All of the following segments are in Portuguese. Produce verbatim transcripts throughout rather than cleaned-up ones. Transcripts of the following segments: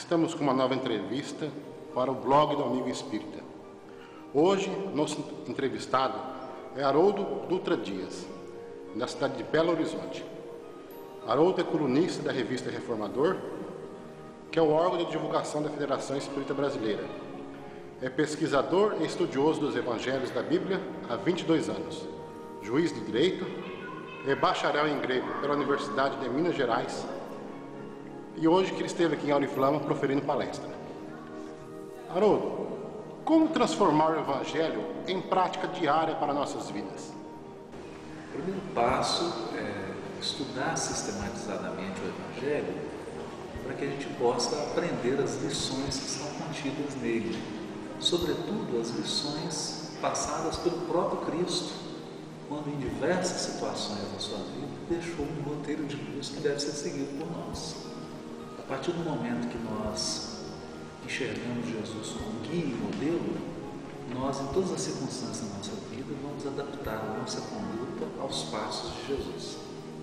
Estamos com uma nova entrevista para o blog do Amigo Espírita. Hoje, nosso entrevistado é Haroldo Dutra Dias, da cidade de Belo Horizonte. Haroldo é colunista da revista Reformador, que é o órgão de divulgação da Federação Espírita Brasileira. É pesquisador e estudioso dos Evangelhos da Bíblia há vinte e dois anos, juiz de direito, é bacharel em grego pela Universidade de Minas Gerais e hoje que ele esteve aqui em Auriflama proferindo palestra. Haroldo, como transformar o Evangelho em prática diária para nossas vidas? O primeiro passo é estudar sistematizadamente o Evangelho para que a gente possa aprender as lições que estão contidas nele, sobretudo as lições passadas pelo próprio Cristo, quando em diversas situações da sua vida deixou um roteiro de luz que deve ser seguido por nós. A partir do momento que nós enxergamos Jesus como guia e modelo, nós, em todas as circunstâncias da nossa vida, vamos adaptar a nossa conduta aos passos de Jesus.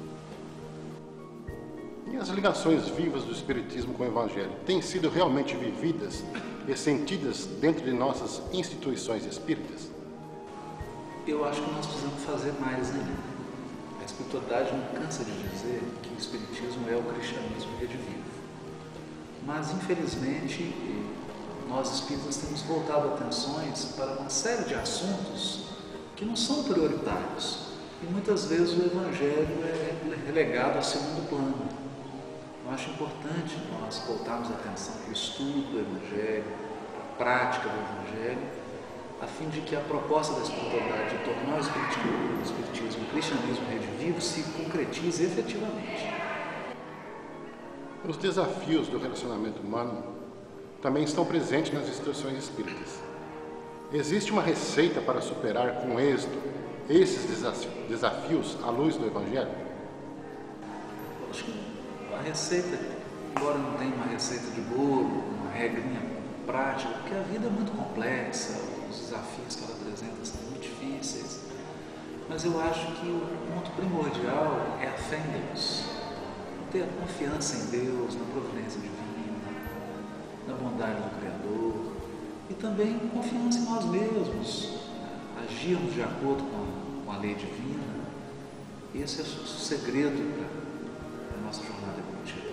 E as ligações vivas do Espiritismo com o Evangelho têm sido realmente vividas e sentidas dentro de nossas instituições espíritas? Eu acho que nós precisamos fazer mais ainda. A espiritualidade não cansa de dizer que o Espiritismo é o cristianismo redivivo. Mas, infelizmente, nós espíritas temos voltado atenções para uma série de assuntos que não são prioritários. E muitas vezes o Evangelho é relegado a segundo plano. Eu acho importante nós voltarmos a atenção para o estudo do Evangelho, para a prática do Evangelho, a fim de que a proposta da espiritualidade de tornar o espiritismo, o espiritismo, o cristianismo redivivo se concretize efetivamente. Os desafios do relacionamento humano também estão presentes nas instituições espíritas. Existe uma receita para superar com êxito esses desafios à luz do Evangelho? Eu acho que a receita, embora não tenha uma receita de bolo, uma regrinha prática, porque a vida é muito complexa, os desafios que ela apresenta são muito difíceis, mas eu acho que o ponto primordial é a fé em Deus. Ter a confiança em Deus, na providência divina, na bondade do Criador e também confiança em nós mesmos, agirmos de acordo com a, com a lei divina. Esse é o segredo para a nossa jornada evolutiva.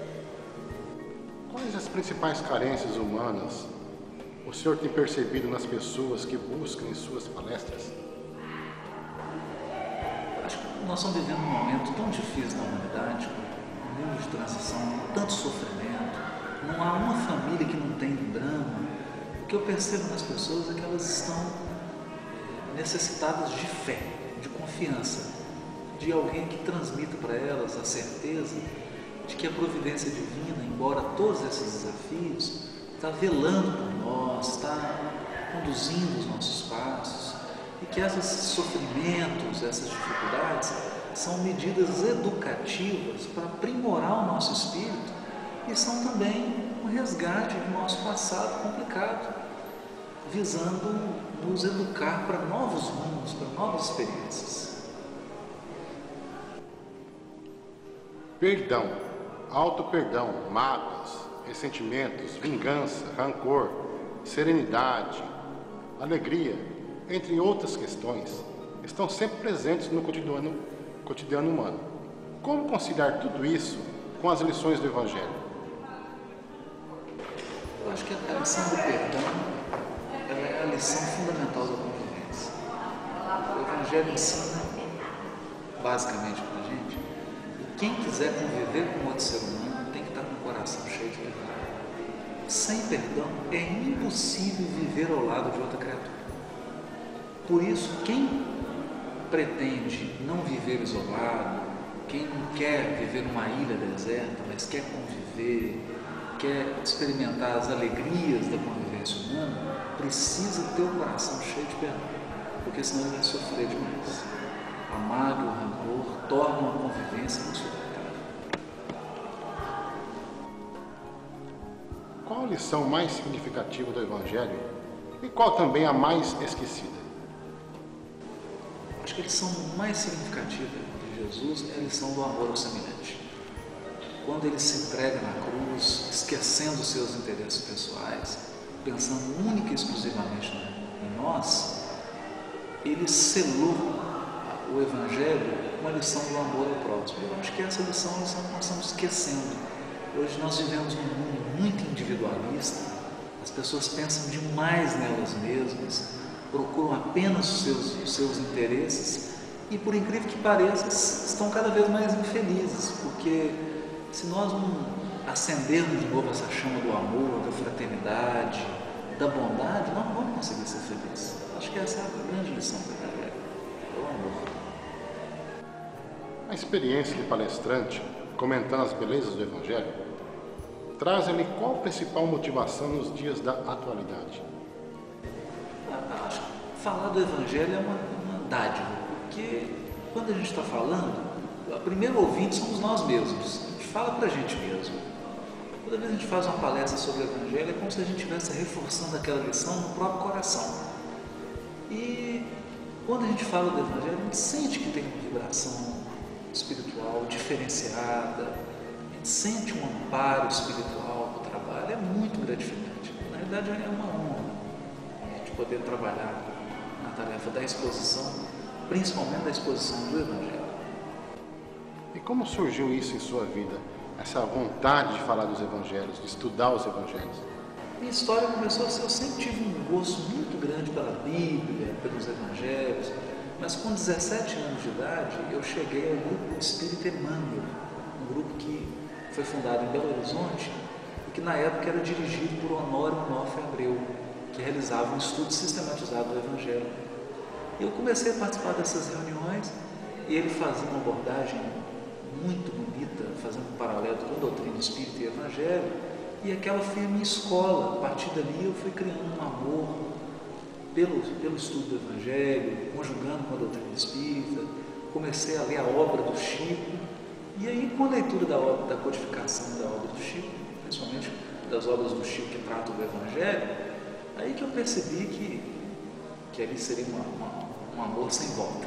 Quais as principais carências humanas o senhor tem percebido nas pessoas que buscam em suas palestras? Acho que nós estamos vivendo um momento tão difícil na humanidade, um mundo de transição, com tanto sofrimento, não há uma família que não tenha um drama. O que eu percebo nas pessoas é que elas estão necessitadas de fé, de confiança, de alguém que transmita para elas a certeza de que a providência divina, embora todos esses desafios, está velando por nós, está conduzindo os nossos passos, e que esses sofrimentos, essas dificuldades, são medidas educativas para aprimorar o nosso espírito e são também um resgate do nosso passado complicado, visando nos educar para novos rumos, para novas experiências. Perdão, auto-perdão, mágoas, ressentimentos, vingança, rancor, serenidade, alegria, entre outras questões, estão sempre presentes no cotidiano, cotidiano humano. Como conciliar tudo isso com as lições do Evangelho? Eu acho que a lição do perdão ela é a lição fundamental da convivência. O Evangelho ensina, basicamente para a gente, que quem quiser conviver com outro ser humano tem que estar com o coração cheio de perdão. Sem perdão é impossível viver ao lado de outra criatura. Por isso, quem pretende não viver isolado, quem não quer viver numa ilha deserta, mas quer conviver, quer experimentar as alegrias da convivência humana, precisa ter o coração cheio de perdão, porque senão ele vai sofrer demais. A mágoa e o rancor tornam a convivência insuportável. Qual a lição mais significativa do Evangelho e qual também a mais esquecida? Acho que a lição mais significativa de Jesus é a lição do amor ao semelhante. quando ele se entrega na cruz, esquecendo os seus interesses pessoais, pensando única e exclusivamente em nós, ele selou o Evangelho com a lição do amor ao próximo. Eu acho que essa lição é a lição que nós estamos esquecendo. Hoje nós vivemos num mundo muito individualista, as pessoas pensam demais nelas mesmas, procuram apenas os seus, os seus interesses e, por incrível que pareça, estão cada vez mais infelizes, porque se nós não acendermos de novo essa chama do amor, da fraternidade, da bondade, nós não vamos conseguir ser felizes. Acho que essa é a grande lição do Evangelho, é o amor. A experiência de palestrante, comentando as belezas do Evangelho, traz-lhe qual a principal motivação nos dias da atualidade? Acho que falar do Evangelho é uma, uma dádiva, porque quando a gente está falando, o primeiro ouvinte somos nós mesmos, a gente fala para a gente mesmo. Toda vez que a gente faz uma palestra sobre o Evangelho, é como se a gente estivesse reforçando aquela lição no próprio coração. E quando a gente fala do Evangelho, a gente sente que tem uma vibração espiritual diferenciada, a gente sente um amparo espiritual no trabalho, é muito gratificante. Na realidade, é uma honra a gente poder trabalhar na tarefa da exposição, principalmente da exposição do Evangelho. E como surgiu isso em sua vida? Essa vontade de falar dos Evangelhos, de estudar os Evangelhos? Minha história começou assim, eu sempre tive um gosto muito grande pela Bíblia, pelos Evangelhos, mas com dezessete anos de idade eu cheguei ao grupo Espírita Emmanuel, um grupo que foi fundado em Belo Horizonte e que na época era dirigido por Honório Onofre Abreu, que realizava um estudo sistematizado do Evangelho. E eu comecei a participar dessas reuniões e ele fazia uma abordagem muito bonita, fazendo um paralelo com a doutrina espírita e Evangelho, e aquela foi a minha escola. A partir dali eu fui criando um amor pelo, pelo estudo do Evangelho, conjugando com a doutrina espírita, comecei a ler a obra do Chico, e aí com a leitura da, obra, da codificação da obra do Chico, principalmente das obras do Chico que tratam do Evangelho, aí que eu percebi que, que ali seria uma, uma, um amor sem volta.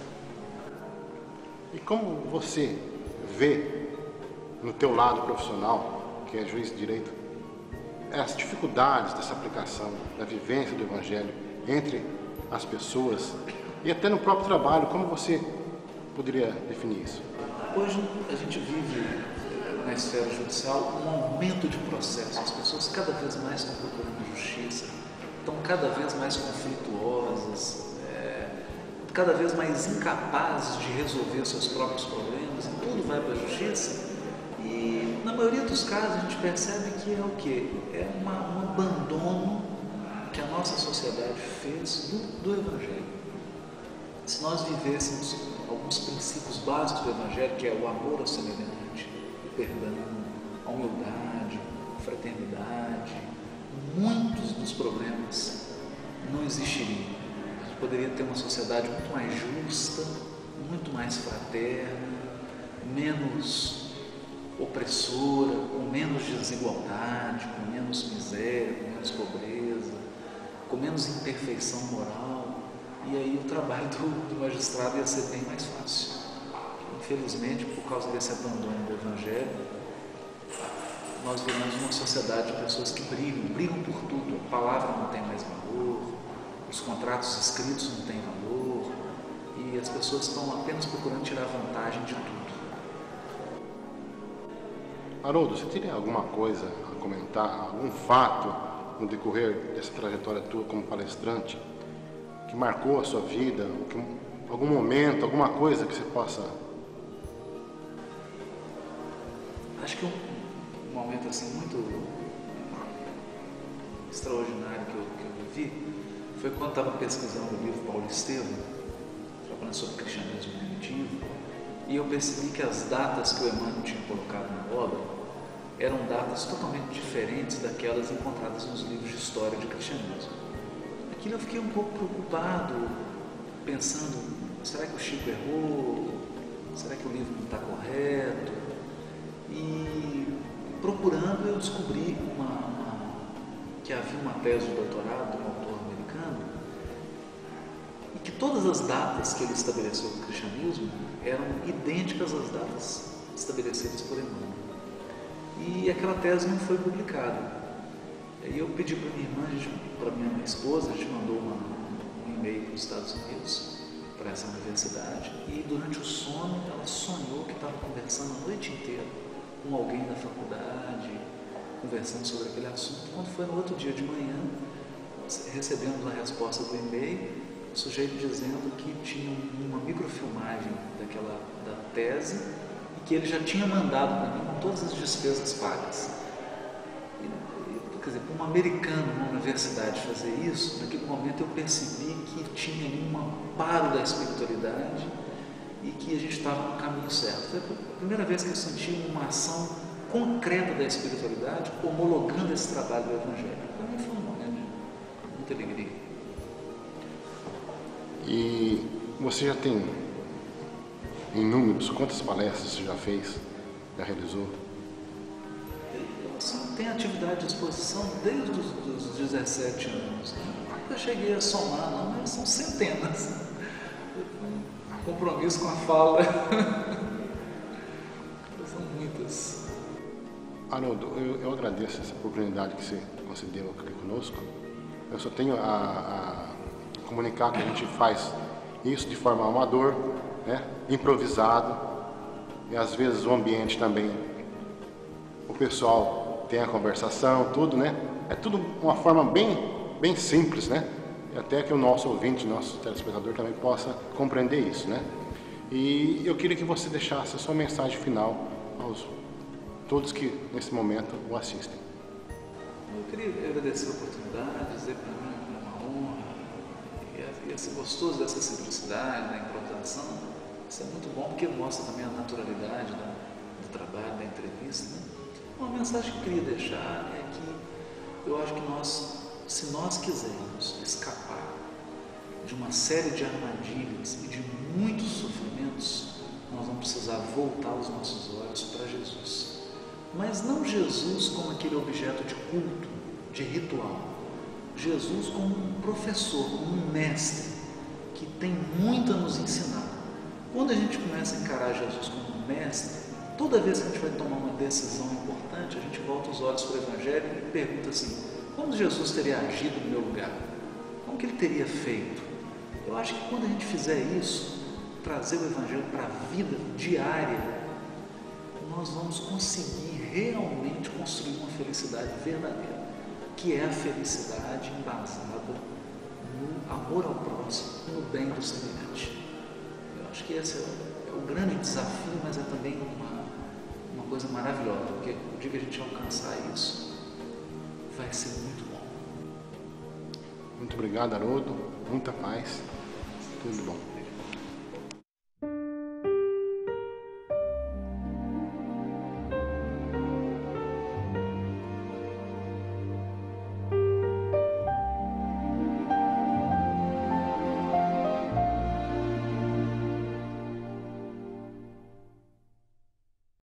E como você vê no teu lado profissional, que é juiz de direito, as dificuldades dessa aplicação, da vivência do Evangelho entre as pessoas e até no próprio trabalho, como você poderia definir isso? Hoje a gente vive na esfera judicial um aumento de processos, as pessoas cada vez mais estão procurando justiça, estão cada vez mais conflituosas, é, cada vez mais incapazes de resolver seus próprios problemas, e tudo vai para a justiça. E na maioria dos casos a gente percebe que é o quê? É uma, um abandono que a nossa sociedade fez do, do Evangelho. Se nós vivêssemos alguns princípios básicos do Evangelho, que é o amor ao semelhante, o perdão, a humildade, a fraternidade, muitos dos problemas não existiriam. A gente poderia ter uma sociedade muito mais justa, muito mais fraterna, menos opressora, com menos desigualdade, com menos miséria, com menos pobreza, com menos imperfeição moral, e aí o trabalho do, do magistrado ia ser bem mais fácil. Infelizmente, por causa desse abandono do Evangelho, nós vivemos uma sociedade de pessoas que brigam, brigam por tudo. A palavra não tem mais valor, os contratos escritos não têm valor, e as pessoas estão apenas procurando tirar vantagem de tudo. Haroldo, você teria alguma coisa a comentar, algum fato no decorrer dessa trajetória tua como palestrante que marcou a sua vida, que, algum momento, alguma coisa que você possa... Acho que um, um momento assim muito extraordinário que eu, que eu vivi foi quando estava pesquisando o livro Paulo Estevam, trabalhando sobre cristianismo primitivo, e eu percebi que as datas que o Emmanuel tinha colocado na obra eram datas totalmente diferentes daquelas encontradas nos livros de história de cristianismo. Aquilo eu fiquei um pouco preocupado, pensando, será que o Chico errou? Será que o livro não está correto? E procurando, eu descobri uma, uma, que havia uma tese de doutorado de um autor americano e que todas as datas que ele estabeleceu no cristianismo eram idênticas às datas estabelecidas por Emmanuel. e aquela tese não foi publicada. E eu pedi para minha irmã, para minha esposa, a gente mandou uma, um e-mail para os Estados Unidos, para essa universidade, e durante o sono ela sonhou que estava conversando a noite inteira com alguém da faculdade, conversando sobre aquele assunto. Quando foi no outro dia de manhã, recebemos a resposta do e-mail, o sujeito dizendo que tinha uma microfilmagem daquela, da tese e que ele já tinha mandado para mim com todas as despesas pagas. E, e, quer dizer, para um americano numa universidade fazer isso, naquele momento eu percebi que tinha ali um amparo da espiritualidade e que a gente estava no caminho certo. Foi a primeira vez que eu senti uma ação concreta da espiritualidade homologando esse trabalho do Evangelho. Para mim foi um momento de muita alegria. E você já tem, em números, quantas palestras você já fez, já realizou? Eu assim, tenho atividade de exposição desde os dos dezessete anos. Né? Eu cheguei a somar, não, mas são centenas. Compromisso com a fala. São muitas. Haroldo, eu, eu agradeço essa oportunidade que você concedeu aqui conosco. Eu só tenho a, a comunicar que a gente faz isso de forma amador, né? Improvisado, e às vezes o ambiente também, o pessoal tem a conversação, tudo, né? É tudo uma forma bem, bem simples, né? E até que o nosso ouvinte, nosso telespectador também possa compreender isso, né? E eu queria que você deixasse a sua mensagem final aos todos que nesse momento o assistem. Eu queria agradecer a oportunidade, dizer para mim que é uma honra, e esse gostoso dessa simplicidade, da improvisação, isso é muito bom porque mostra também a naturalidade da, do trabalho, da entrevista. Né? Uma mensagem que eu queria deixar é que eu acho que nós, se nós quisermos escapar de uma série de armadilhas e de muitos sofrimentos, nós vamos precisar voltar os nossos olhos para Jesus. Mas não Jesus como aquele objeto de culto, de ritual. Jesus como um professor, como um mestre, que tem muito a nos ensinar. Quando a gente começa a encarar Jesus como um mestre, toda vez que a gente vai tomar uma decisão importante, a gente volta os olhos para o Evangelho e pergunta assim, como Jesus teria agido no meu lugar? Como que ele teria feito? Eu acho que quando a gente fizer isso, trazer o Evangelho para a vida diária, nós vamos conseguir realmente construir uma felicidade verdadeira, que é a felicidade embasada no amor ao próximo, no bem do semelhante. Eu acho que esse é o grande desafio, mas é também uma, uma coisa maravilhosa, porque o dia que a gente alcançar isso, vai ser muito bom. Muito obrigado, Haroldo. Muita paz. Tudo bom.